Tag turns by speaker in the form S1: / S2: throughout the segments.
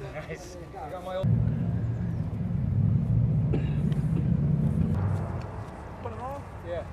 S1: Nice. I got my old... Put it on? Yeah.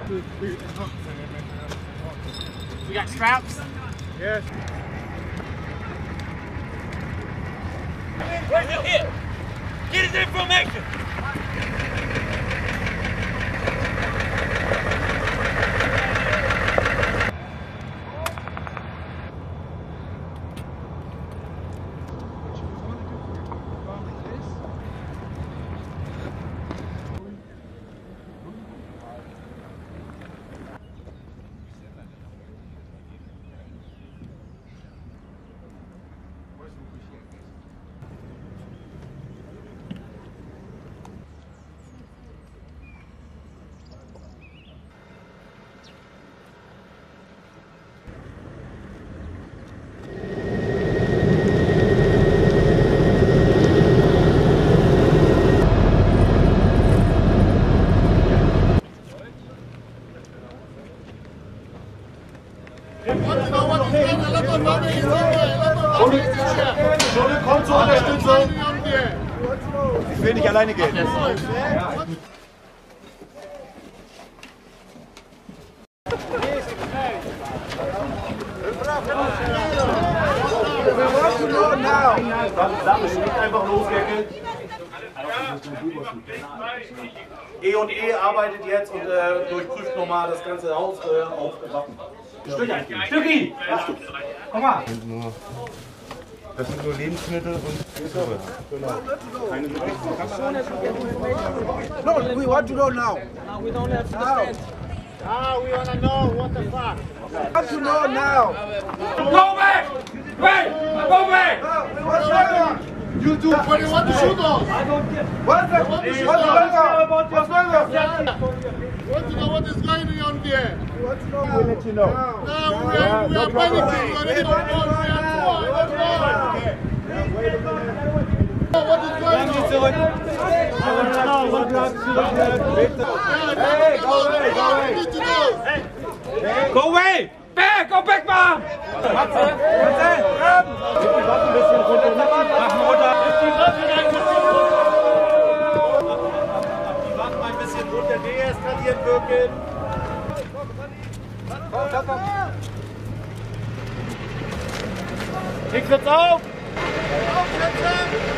S2: We got straps?
S1: Yes.
S3: Where's the hit? Get his information!
S4: Schule, komm zur Unterstützung! Ich will nicht alleine gehen. Sache steht einfach los, Geckel. E&E arbeitet jetzt und durchprüft nochmal das ganze Haus auf Waffen.
S3: Stücki! Komm mal!
S4: Das sind nur Lebensmittel und keine
S1: No, we want to know now.
S2: No, we don't have to defend.
S1: Ah, we want to know what the fuck. We want to know now.
S3: Go back! Wait! Go back!
S1: We want to know. You do. What do you want to shoot us? What's going on? What's going on? We want to know what is going on there. We want to know. We'll let you know. No, we are panicking. We are not going on. What is going on? Hey, go away, go away.
S3: Go away! Back! Go back, man!
S4: deeskaliert wirken.
S1: Kriegst jetzt auf! Aufsetzen!